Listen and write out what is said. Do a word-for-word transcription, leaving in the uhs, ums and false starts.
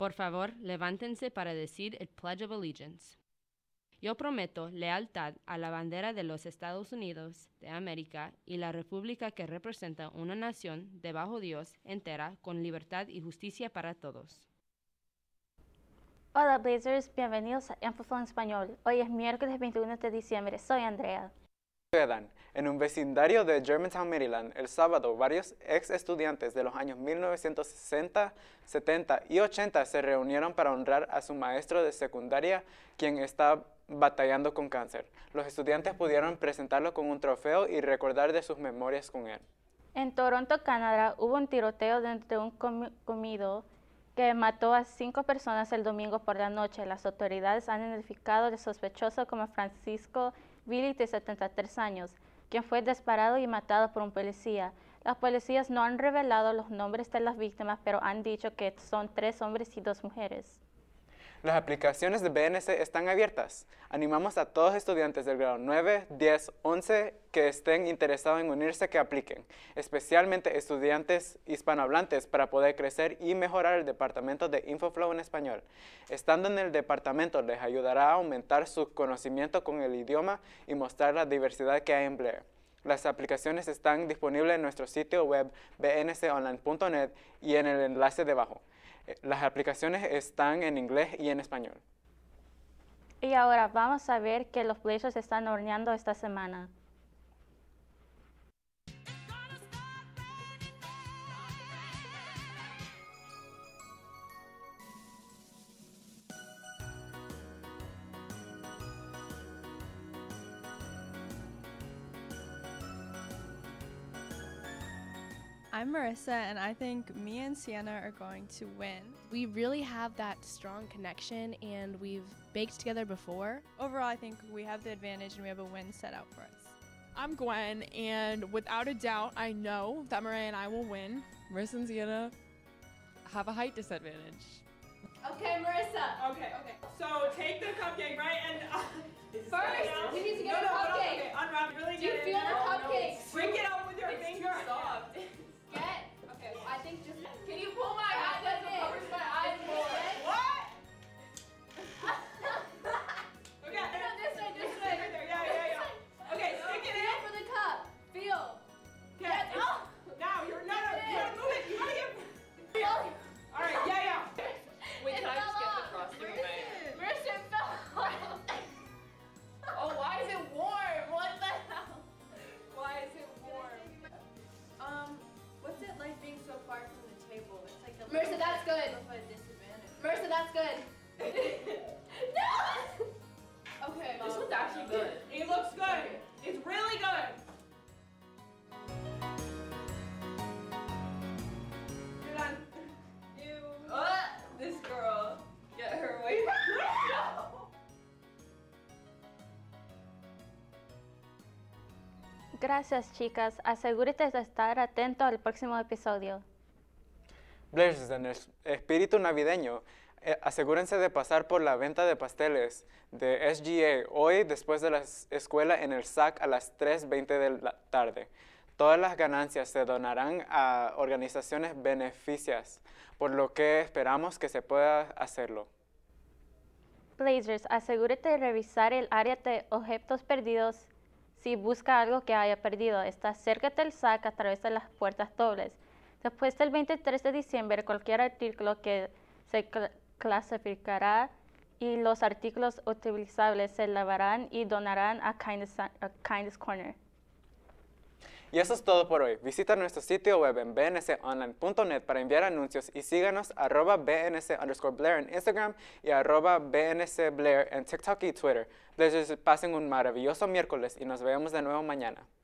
Por favor, levántense para decir el Pledge of Allegiance. Yo prometo lealtad a la bandera de los Estados Unidos de América y la república que representa una nación de bajo Dios entera con libertad y justicia para todos. Hola Blazers, bienvenidos a Infoflow en Español. Hoy es miércoles veintiuno de diciembre, soy Andrea. Soy Adán. En un vecindario de Germantown, Maryland, el sábado, varios ex estudiantes de los años mil novecientos sesenta, setenta y ochenta se reunieron para honrar a su maestro de secundaria, quien está batallando con cáncer. Los estudiantes pudieron presentarlo con un trofeo y recordar de sus memorias con él. En Toronto, Canadá, hubo un tiroteo dentro de un com comido que mató a cinco personas el domingo por la noche. Las autoridades han identificado al sospechoso como Francisco Billy, de setenta y tres años, quien fue disparado y matado por un policía. Las policías no han revelado los nombres de las víctimas, pero han dicho que son tres hombres y dos mujeres. Las aplicaciones de B N C están abiertas. Animamos a todos estudiantes del grado nueve, diez, once que estén interesados en unirse que apliquen, especialmente estudiantes hispanohablantes para poder crecer y mejorar el departamento de Infoflow en español. Estando en el departamento les ayudará a aumentar su conocimiento con el idioma y mostrar la diversidad que hay en Blair. Las aplicaciones están disponibles en nuestro sitio web b n c online punto net y en el enlace debajo. Las aplicaciones están en inglés y en español. Y ahora vamos a ver qué los Blazers están horneando esta semana. I'm Marissa, and I think me and Sienna are going to win. We really have that strong connection, and we've baked together before. Overall, I think we have the advantage and we have a win set out for us. I'm Gwen, and without a doubt, I know that Mariah and I will win. Marissa and Sienna have a height disadvantage. Okay, Marissa. Okay, okay. So take the cupcake, right? And uh, first, we need to get no, a no, cupcake. Okay, unwrap. Really Do you get feel it. the No, cupcakes? No. Break it out with your It's finger. too soft. Get. Okay, I think just. Can you pull my eyes up? It covers my eyes more. What? Okay. No, no, this way, this Stick way. it there. Yeah, yeah, yeah. Okay, stick it Feel in. for the cup. Feel. Okay. Yes. Oh. Now you're no, no. Stick it You gotta in. move it. You gotta get. Feel. All right. Yeah, yeah. Wait, can I just get the frosting away? Marissa, it fell off. Oh, why is it warm? What the hell? Why is it warm? Um, what's it like being so far from the table? It's like a Marissa, that's good. of a disadvantage. Marissa, that's good. No! Okay, This um, one's actually good. It looks good. It's really good. You're done. Ew. Uh, this girl. Get her away from me. Gracias, chicas. Asegúrate de estar atento al próximo episodio. Blazers, en el espíritu navideño, eh, asegúrense de pasar por la venta de pasteles de S G A hoy después de la escuela en el S A C a las tres veinte de la tarde. Todas las ganancias se donarán a organizaciones beneficias, por lo que esperamos que se pueda hacerlo. Blazers, asegúrate de revisar el área de objetos perdidos si busca algo que haya perdido. Está cerca del S A C a través de las puertas dobles. Después del veintitrés de diciembre, cualquier artículo que se cl clasificará y los artículos utilizables se lavarán y donarán a Kindness, a Kindness Corner. Y eso es todo por hoy. Visita nuestro sitio web en b n c online punto net para enviar anuncios y síganos arroba bnc underscore Blair en Instagram y arroba bnc Blair en TikTok y Twitter. Blazers, pasen un maravilloso miércoles y nos vemos de nuevo mañana.